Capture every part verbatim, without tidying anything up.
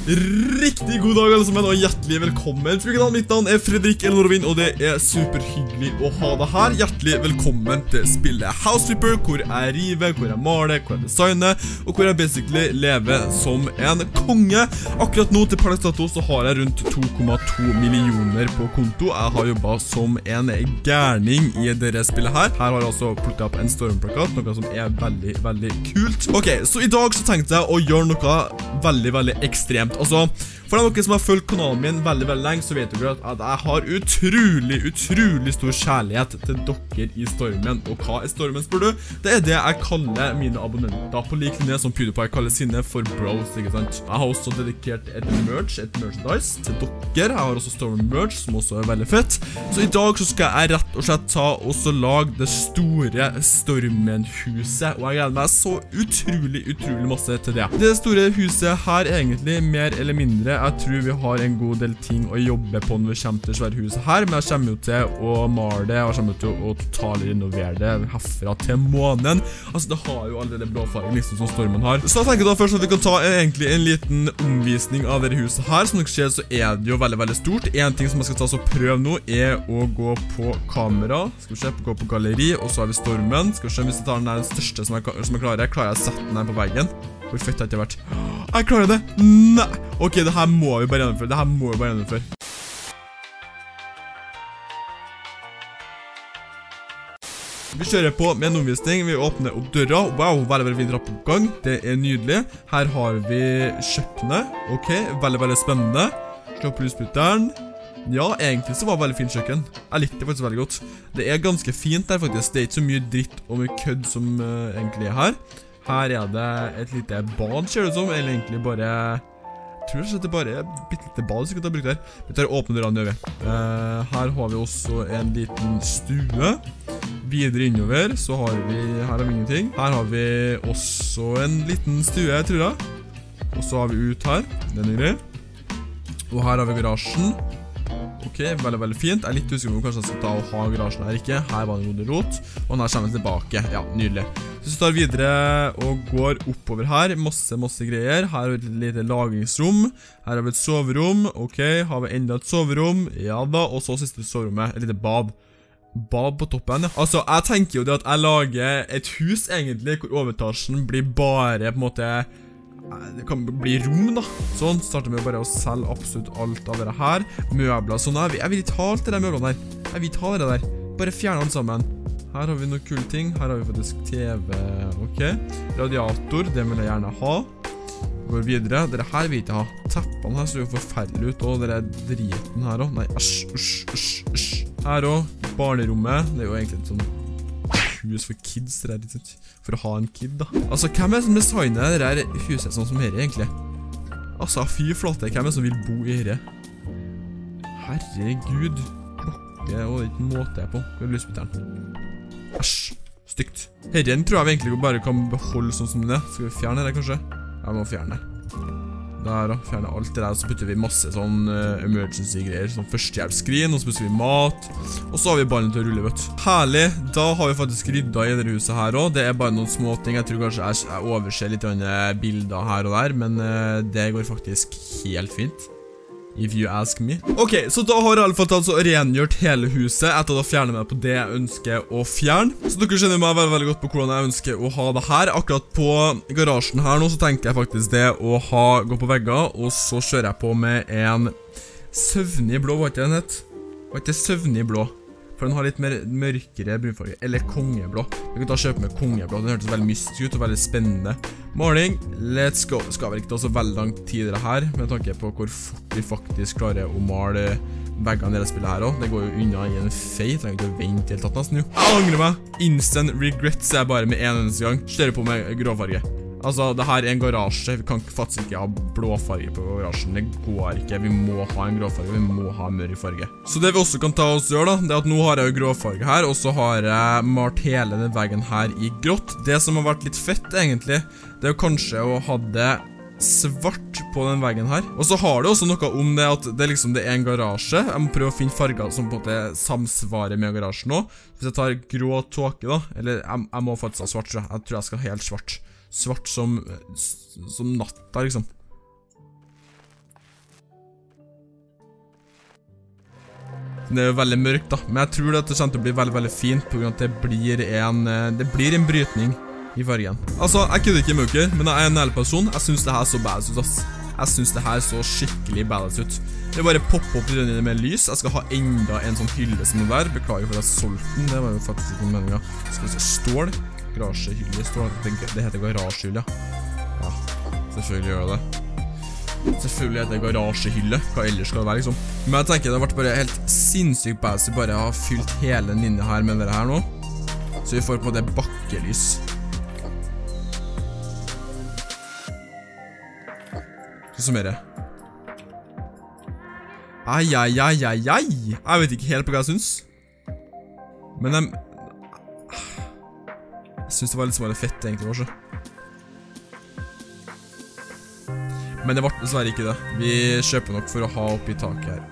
Riktig god dag alle sammen, og hjertelig velkommen til kanalen. Mitt navn er Fredrik Elnorovin, og det er superhyggelig å ha deg her. Hjertelig velkommen til spillet House Flipper, hvor jeg river, hvor jeg maler, hvor jeg designer, og hvor jeg basically lever som en konge. Akkurat nå til Pardags dato så har jeg rundt to komma to millioner på konto. Jeg har jobbet som en gærning i dette spillet her. Her har jeg også plukket opp en stormplakat, noe som er veldig, veldig kult. Ok, så i dag så tenkte jeg å gjøre noe veldig, veldig ekstremt. Altså, for dere som har fulgt kanalen min veldig, veldig lenge, så vet dere at jeg har utrolig, utrolig stor kjærlighet til dere i Stormen. Og hva er Stormen, spør du? Det er det jeg kaller mine abonnenter, på like linje som PewDiePie kaller sine for bros, ikke sant? Jeg har også dedikert et merch, et merchandise til dere. Jeg har også Stormen merch, som også er veldig fett. Så i dag så skal jeg rett og slett ta og så lage det store Stormen-huset, og jeg gleder meg så utrolig, utrolig masse til det. Det store huset her er egentlig mer eller mindre. Jeg tror vi har en god del ting å jobbe på når vi kommer til svære huset her, men jeg kommer jo til å male det, og jeg kommer til å totalt renovere det herfra til månen. Altså, det har jo allerede blåfargen, liksom som Stormen har. Så jeg tenker da først at vi kan ta egentlig en liten omvisning av dette huset her. Som dere ser så er det jo veldig, veldig stort. En ting som jeg skal ta så prøve nå er å gå på kamera. Skal vi se, gå på galleri, og så har vi Stormen. Skal vi se hvis jeg tar den der største som jeg, som jeg klarer. Klarer jeg å sette den her på veggen? Hvor fett har det ikke vært? Jeg klarer det! Nei! Ok, det her må vi bare gjennomføre. Det her må vi bare gjennomføre. Vi kjører på med en omvisning. Vi åpner opp døra. Wow, veldig, veldig fint trappeoppgang. Det er nydelig. Her har vi kjøkkenet. Ok, veldig, veldig spennende. Slå på lysbryteren. Ja, egentlig så var det veldig fint kjøkken. Jeg likte det faktisk veldig godt. Det er ganske fint der faktisk. Det er ikke så mye dritt og mye kødd som uh, egentlig er her. Her er det et lite bad, ser det ut som, eller egentlig bare... Jeg tror det er bare et bittelite bad som vi kan ta brukt her. Vi tar åpne dørene, gjør vi. Uh, her har vi også en liten stue. Videre innover så har vi... Her har vi ingenting. Her har vi også en liten stue, tror jeg. Og så har vi ut her. Den er grei. Og her har vi garasjen. Ok, veldig, veldig fint. Jeg er litt usikker om kanskje jeg skal ta og ha garasjen her ikke. Her var det noe rot. Og her kommer vi tilbake. Ja, nydelig. Så vi tar videre og går oppover her. Masse, masse greier. Her har vi et lite lagringsrom. Her har vi et soverom. Ok, har vi enda et soverom. Ja da, og så siste soverommet. Et lite bad. Bad på toppen, ja. Altså, jeg tenker jo det at jeg lager et hus egentlig, hvor overetasjen blir bare på en måte... Det kan bli rom da. Sånn, starter vi bare å selge absolutt alt av det her. Møbler, sånn her. Jeg vil ikke ha alt det der møblene her. Jeg vil ikke ha det der. Bare fjerne alt sammen. Her har vi noen kule ting. Her har vi faktisk T V. Ok. Radiator, det vil jeg gjerne ha. Går videre. Dere her vil jeg ikke ha. Teppene her ser jo forferdelig ut. Og dere driten her også. Nei, æsj, æsj, æsj, æsj. Her også. Barnerommet. Det er jo egentlig et sånn hus for kids, det er litt for å ha en kid da. Altså, hvem er det som designer det der huset sånn som her egentlig? Altså, fy flate, hvem er det som vil bo i her? Herregud. Klokke, og det er ikke måte jeg på. Hvor er lysbytteren? Æsj, stygt. Herren tror jeg vi egentlig bare kan beholde sånn som det. Skal vi fjerne det kanskje? Jeg må fjerne det. Der da, fjerne alt det der, så putter vi masse sånn uh, emergency-greier, sånn førstehjelpsskrin, og så putter vi mat, og så har vi ballen til å rulle, vet du. Herlig, da har vi faktisk rydda i det huset her også. Det er bare noen små ting, jeg tror kanskje jeg, jeg overser litt bilder her og der, men uh, det går faktisk helt fint. If you ask me. Ok, så da har jeg i alle fall tatt så rengjort hele huset etter å fjerne meg på det jeg ønsker å fjerne. Så dere skjønner meg veldig, veldig godt på hvordan jeg ønsker å ha det her. Akkurat på garasjen her nå så tenker jeg faktisk det å ha, gå på vegger, og så kjører jeg på med en søvnig blå, hva heter den het? Hva heter søvnig blå? For den har litt mer mørkere brunfarge, eller kongeblå. Vi kan ta og kjøpe med kongeblå, den hørtes veldig mystisk ut og veldig spennende. Maling, let's go. Det skal vel ikke ta så veldig lang tid det her, med tanke på hvor fort vi faktisk klarer å male veggene i det spillet her også. Det går jo unna i en fei, trenger ikke å vente helt tatt nesten jo. Jeg angrer meg. Instant regrets er bare med en eneste gang. Kjører på med gråfarge. Altså, det her er en garasje. Vi kan faktisk ikke ha blåfarge på garasjen. Det går ikke. Vi må ha en gråfarge. Vi må ha mørk farge. Så det vi også kan ta oss gjøre da, det er at nå har jeg jo gråfarge her, og så har jeg malt hele den veggen her i grått. Det som har vært litt fett egentlig, det er jo kanskje å ha det svart på den veggen her. Og så har det også noe om det at det liksom det er en garasje. Jeg må prøve å finne farger som på en måte samsvarer med garasjen nå. Hvis jeg tar grå tåke da, eller jeg, jeg må faktisk ha svart, tror jeg. Jeg tror jeg skal ha helt svart. Svart som, som natta, liksom. Det er jo veldig mørkt da, men jeg tror at det kommer til å bli veldig, veldig fint på grunn av at det blir en, det blir en brytning i fargen. Altså, jeg kødder ikke mørker, men jeg er en ærlig person. Jeg synes det her så badass ut, ass. Jeg synes det her så skikkelig badass ut. Det er bare poppe opp litt med lys. Jeg skal ha enda en sånn hylle som det der. Beklager for at jeg solgte den, det var jo faktisk ikke noen meningen. Skal vi se, stål, garasjehylle, stål, det, det heter garasjehylle, ja. Ja, selvfølgelig gjør det. Selvfølgelig er det garasjehylle. Hva ellers skal det være, liksom? Men jeg tenker det har vært bare helt sinnssykt badass. Vi bare har fylt hele den inne her med det her nå. Så vi får på det bakkelys. Så summere. Ai, ai, ai, ai, ai. Jeg vet ikke helt på hva jeg synes. Men jeg... Jeg synes det var litt så fett egentlig, kanskje. Men det ble dessverre ikke det. Vi kjøper nok for å ha oppe i taket her.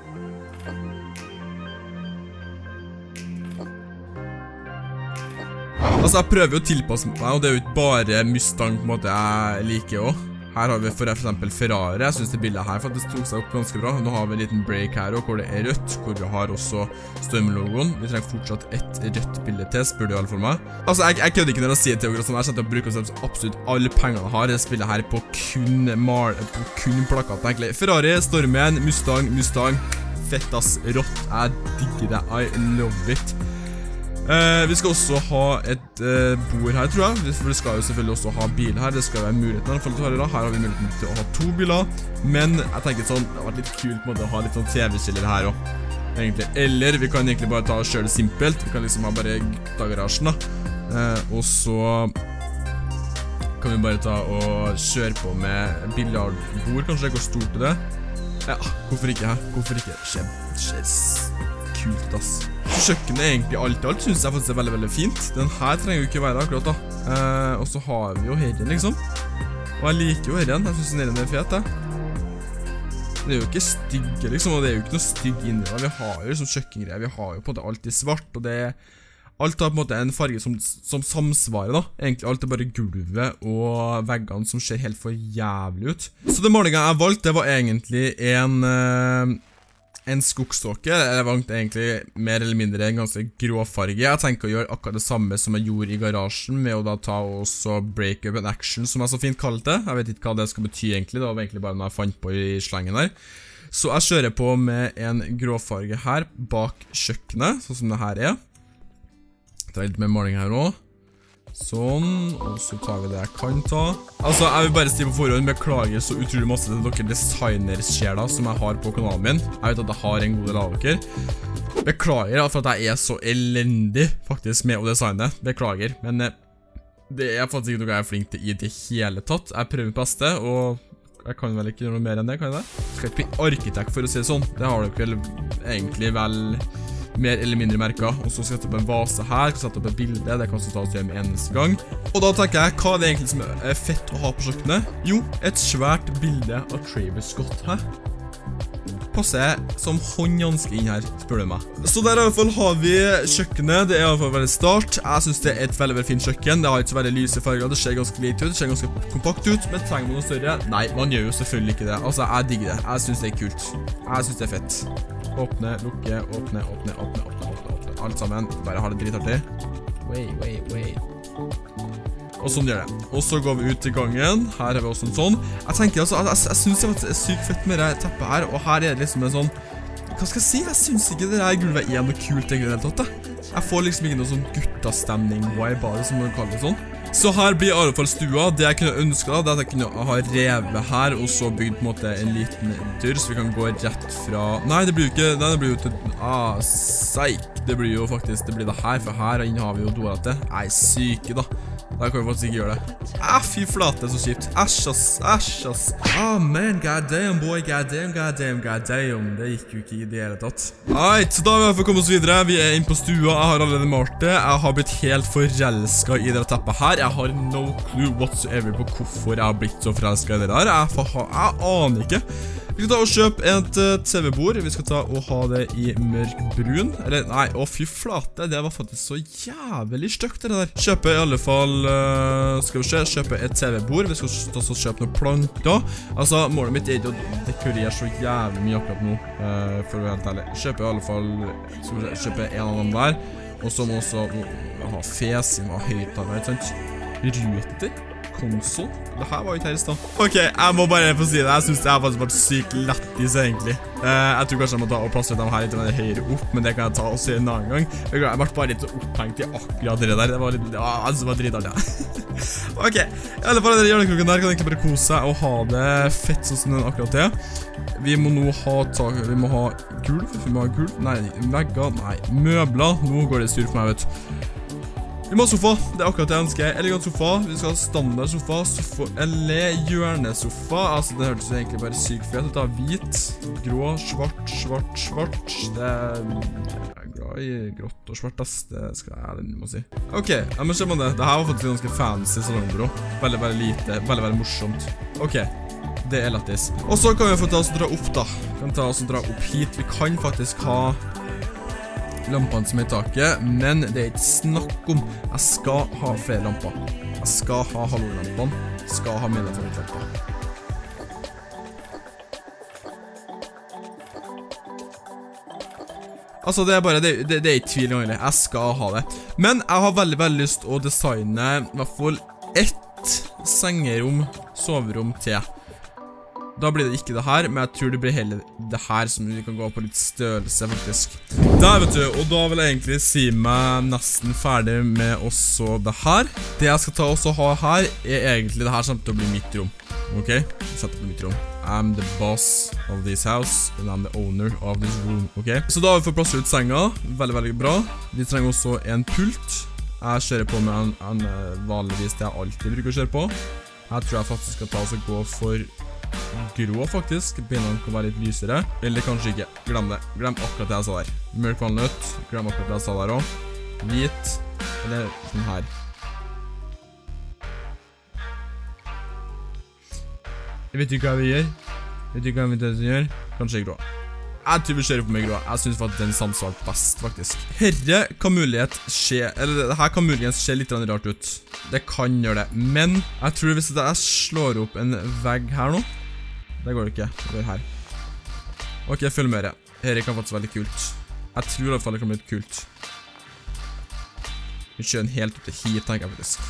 Altså, jeg prøver jo å tilpasse meg, og det er jo ikke bare Mustang på en måte jeg liker også. Her har vi for eksempel Ferrari. Jeg synes det bildet her faktisk tok seg opp ganske bra. Nå har vi en liten break her også, hvor det er rødt, hvor vi har også Storm-logoen. Vi trenger fortsatt et rødt bilde til, spør du i alle fall meg. Altså, jeg, jeg kødder ikke når jeg sier til dere sånn, jeg kommer til å bruke absolutt alle pengene jeg har i det spillet her på kun mal, på kun plakat, egentlig. Ferrari, Stormen, Mustang, Mustang. Fett ass, rått. Jeg digger det. I love it. Uh, vi skal også ha et uh, bord her, tror jeg. For vi skal jo selvfølgelig også ha bil her. Det skal være muligheten i hvert fall til å ha det. Her har vi muligheten til å ha to biler. Men jeg tenker sånn, det har vært litt kult på en måte å ha litt sånn T V-skiller her også, egentlig. Eller vi kan egentlig bare ta og kjøre det simpelt. Vi kan liksom ha bare gutta-garasjen da. Uh, og så kan vi bare ta og kjøre på med billardbord, kanskje. Hvor stort er det? Ja, hvorfor ikke her? Hvorfor ikke? Kjempe, kult ass. Kjøkkenet er egentlig alt i alt, synes jeg faktisk er veldig, veldig fint. Den her trenger jo ikke være akkurat da. Eh, og så har vi jo herren, liksom. Og jeg liker jo herren, jeg synes den er fet, jeg. Det er jo ikke stygge, liksom, og det er jo ikke noe stygg inni da. Vi har jo liksom kjøkkengreier, vi har jo på det alt i svart, og det er... Alt har på en måte en farge som, som samsvarer da. Egentlig alt er bare gulvet og veggene som ser helt for jævlig ut. Så det målingen jeg valgte, det var egentlig en... Uh, En skogsåker, eller valgte egentlig mer eller mindre en ganske grå farge. Jeg tenker å gjøre akkurat det samme som jeg gjorde i garasjen, med å da ta også break up and action, som jeg så fint kalte det. Jeg vet ikke hva det skal bety egentlig, det var egentlig bare noe jeg fant på i slengen her. Så jeg kjører på med en grå farge her, bak kjøkkenet, sånn som det her er. Det er litt mer maling her også. Sånn, og så tar vi det jeg kan ta. Altså, jeg vil bare si på forhånd, beklager så utrolig masse til dere designersjeler som jeg har på kanalen min. Jeg vet at jeg har en god del av dere. Beklager for at jeg er så elendig faktisk med å designe. Beklager, men det er faktisk ikke noe jeg er flink til i det hele tatt. Jeg prøver mitt beste, og jeg kan vel ikke gjøre noe mer enn det, kan jeg det? Skal ikke bli arkitekt for å si det sånn. Det har dere vel egentlig vel... mer eller mindre merker, og så skal jeg sette opp en vase her, skal sette opp et bilde, det kan så ta oss hjem en eneste gang. Og da tenker jeg, hva er det egentlig som er fett å ha på kjøkkenet? Jo, et svært bilde av Travis Scott her. Passer som håndjanske inn her, spør du meg. Så der i hvert fall har vi kjøkkenet, det er i hvert fall veldig start. Jeg synes det er et veldig, veldig fint kjøkken, det har ikke så veldig lyse farger, det ser ganske lite ut, det ser ganske kompakt ut, men trenger man noe større? Nei, man gjør jo selvfølgelig ikke det. Altså, jeg digger det, jeg synes det er kult. Jeg synes det er fett. Åpne, lukke, åpne, åpne, åpne, åpne, åpne, åpne. Alt sammen, bare ha det dritartig. Wait, wait, wait. Og sånn gjør det. Og så går vi ut i gangen. Her har vi også en sånn. Jeg tenker altså, jeg, jeg synes det er sykt fett med det teppet her. Og her er det liksom en sånn... Hva skal jeg si? Jeg synes ikke det der gulvet er noe kult egentlig helt tatt, da. Jeg får liksom ikke noe sånn guttastemning-vibe bare, som man kaller det sånn. Så her blir i alle fall stua. Det jeg kunne ønske da, det er at jeg kunne ha revet her, og så bygd på en måte en liten dør, så vi kan gå rett fra... Nei, det blir jo ikke... Nei, det blir jo til... Ah, seik. Det blir jo faktisk... Det blir det her, for her inne har vi jo toalettet. Nei, syke da. Da kan vi faktisk ikke gjøre det. Ah, fy flate, så kjipt. Æsj, ass, æsj, ass. Ah, man, goddamn, boy, goddamn, goddamn, goddamn. Det gikk jo ikke i det hele tatt. Alright, så da har vi i hvert fall kommet oss videre. Vi er inne på stua. Jeg har allerede malt det. Jeg har blitt helt forelsket i det teppet her. Jeg har no clue whatsoever på hvorfor jeg har blitt så forelsket i det der. Jeg, jeg aner ikke. Vi skal ta og kjøpe et uh, T V-bord. Vi skal ta og ha det i mørk brun. Eller, nei, å fy flate, det var faktisk så jævlig stygt det der. Kjøpe i alle fall, uh, skal vi se, kjøpe et T V-bord. Vi skal også kjøpe noen planter. Altså, målet mitt er ikke å dekorere så jævlig mye akkurat nå, uh, for å være helt ærlig. Kjøpe i alle fall, skal vi se, kjøpe en av dem der. Og så må også ha fesing og høyttaler, ikke sant? Ruter, konsol. Det her var jo ikke her i sted. Ok, jeg må bare få si det. Jeg synes det har faktisk vært sykt lettis egentlig. Uh, jeg tror kanskje jeg må ta og plassere dem her litt høyere opp, men det kan jeg ta og se en annen gang. Jeg ble bare litt opphengt i akkurat det der. Det var litt, ja, altså, det var dritartig, ja. Ok, i alle fall, dere hjørnekroken der kan egentlig bare kose seg og ha det fett sånn som den akkurat det. Vi må nå ha tak, vi må ha gulv, vi må ha gulv, nei, vegger, nei, møbler. Nå går det styr for meg, vet du. Vi må ha sofa, det er akkurat det jeg ønsker. Elegant sofa, vi skal ha standard sofa, sofa eller hjørnesofa. Altså, det hørtes egentlig bare sykt fet. Det er hvit, grå, svart, svart, svart. Det er, jeg er glad i grått og svart, ass. Det skal jeg ærlig må si. Ok, ja, men se på det. Dette var faktisk ganske fancy salongbro. Veldig, veldig lite, veldig, veldig morsomt. Ok, det er lettis. Og så kan vi få ta oss og dra opp da. Vi kan ta oss og dra opp hit. Vi kan faktisk ha lampene som er i taket, men det er ikke snakk om. Jeg skal ha flere lamper. Jeg skal ha halvlampene. Jeg skal ha mine favorittlamper. Altså, det er bare, det, det, det er ikke tvil egentlig. Jeg skal ha det. Men jeg har veldig, veldig lyst å designe i hvert fall ett sengerom, soverom til. Da blir det ikke det her, men jeg tror det blir heller det her som vi kan gå på litt størrelse faktisk. Der vet du, og da vil jeg egentlig si meg nesten ferdig med også det her. Det jeg skal ta også ha her er egentlig det her som til å bli mitt rom. Ok, sett det på mitt rom. I'm the boss of this house, and I'm the owner of this room, ok? Så da har vi fått plass ut senga, veldig, veldig bra. Vi trenger også en pult. Jeg kjører på med en, en vanligvis det jeg alltid bruker å kjøre på. Her tror jeg faktisk skal ta oss og gå for grå faktisk, beina kan være litt lysere. Eller kanskje ikke, glem det. Glem akkurat det jeg sa der. Mørk valnøtt, glem akkurat det jeg sa der også. Hvit, eller sånn her. Jeg vet ikke hva vi gjør. Jeg vet ikke hva vi gjør. Kanskje grå. Jeg tror vi kjører på med grå. Jeg synes faktisk den samsvar best faktisk. Herre kan mulighet skje, eller det her kan muligens skje litt rart ut. Det kan gjøre det, men jeg tror hvis jeg slår opp en vegg her nå, det går det ikke, det går her. Ok, følg med det. Herre kan faktisk være litt kult. Jeg tror i hvert fall det kan bli litt kult. Vi kjører den helt ut til hit, tenker jeg faktisk.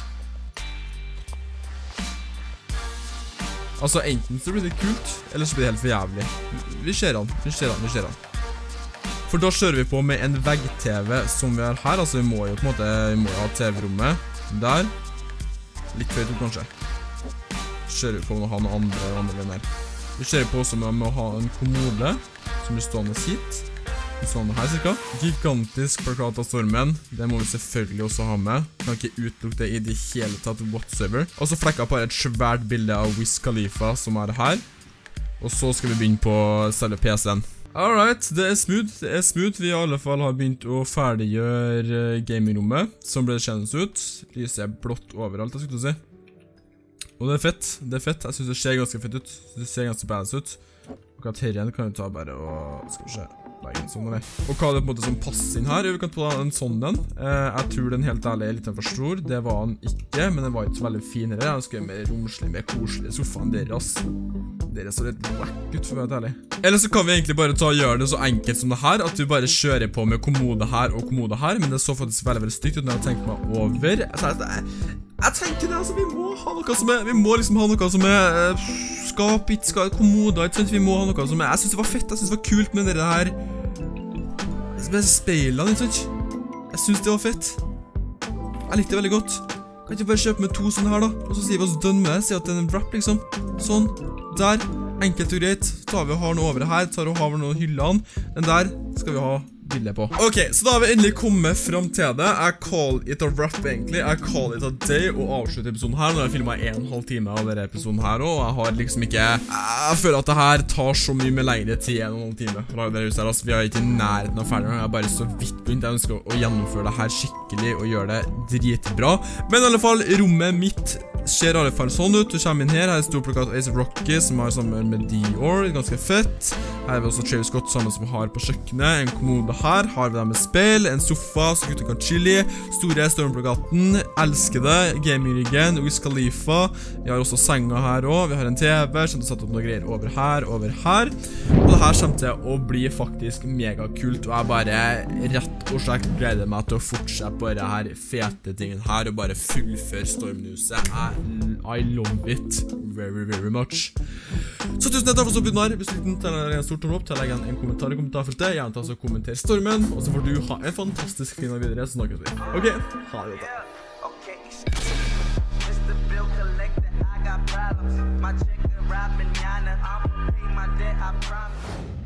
Altså, enten så blir det kult, eller så blir det helt for jævlig. Vi ser han, vi ser han, vi ser han. For da kjører vi på med en vegg-T V som vi har her. Altså, vi må jo på en måte, vi må jo ha T V-rommet der. Litt høyt opp, kanskje. Kjører vi på med å ha noe andre, andre venner. Vi kjører på også med å ha en kommode som blir stående hit. Sånn her cirka. Gigantisk plakat av stormen. Det må vi selvfølgelig også ha med. Kan ikke utelukke det i det hele tatt whatsoever. Og så flekket på et svært bilde av Wiz Khalifa som er her. Og så skal vi begynne på selve P C-en. Alright, det er smooth. Det er smooth. Vi i alle fall har begynt å ferdiggjøre gamingrommet. Som ble kjennes ut. Lyset er blått overalt, jeg skulle si. Og det er fett. Det er fett. Jeg synes det ser ganske fett ut. Det ser ganske badass ut. Og at herren kan vi ta bare og skal vi se. En sånn, og hva er det på en måte som passer inn her? Vi kan ta en sånn den. eh, Jeg tror den helt ærlig er litt for stor. Det var den ikke, men den var ikke så veldig finere. Jeg ønsker mer romslig, mer koselig sofaen deres. Dere så litt wack ut for å være helt ærlig. Eller så kan vi egentlig bare ta og gjøre det så enkelt som det her, at vi bare kjører på med kommode her og kommode her. Men det så faktisk veldig, veldig stygt ut når jeg tenker meg over. Jeg, jeg tenker det, altså, vi må ha noe som er, vi må liksom ha noe som er uh, skap, ikke skap, kommoder, ikke sant? Vi må ha noe som er, jeg synes det var fett, jeg synes det var kult med det her med speilene, ikke sant? Jeg synes det var fett. Jeg likte det veldig godt. Kan ikke bare kjøpe med to sånne her da? Og så sier vi oss dønn med det, sier at det er en wrap liksom. Sånn, der, enkelt og greit. Så tar vi og har noe over her, tar og har noen hyllene. Den der skal vi ha bildet på. Ok, så da har vi endelig kommet frem til det. Jeg call it a wrap egentlig. Jeg call it a day og avslutter episoden her. Nå har jeg filmet en og en halv time av denne episoden her også. Jeg har liksom ikke... Jeg føler at det her tar så mye med lengre tid enn en og en halv time. For det huset her, altså, vi har ikke i nærheten av ferdig. Jeg har bare så vidt begynt. Jeg ønsker å gjennomføre det her skikkelig og gjøre det dritbra. Men i alle fall, rommet mitt ser alle fall sånn ut. Du kommer inn her, her er stor plakat A$ep Rocky som har sammen med Dior, ganske fett. Her har vi også Travis Scott sammen som har på kjøkkenet. En kommode her, har vi der med spill, en sofa så gutter kan chili, store Stormplakaten, elsker det, gaming-riggen, Wiz Khalifa. Vi har også senga her også, vi har en T V, kommer til å sette opp noen greier over her, over her. Og det her kommer til å bli faktisk megakult, og jeg bare rett og slett gleder meg til å fortsette på dette her fete tingen her, og bare fullføre Stormnews-et. I love it very, very much. Så tusen takk for å stå på den her. Hvis du likte den, legg en stor tommel opp til å legge en kommentar i kommentarfeltet. Gjerne ta oss og kommenter stormen, og så får du ha en fantastisk fin dag videre, så snakkes vi. Ok, ha det godt da. My check arrived manana, I'ma pay my debt, I promise.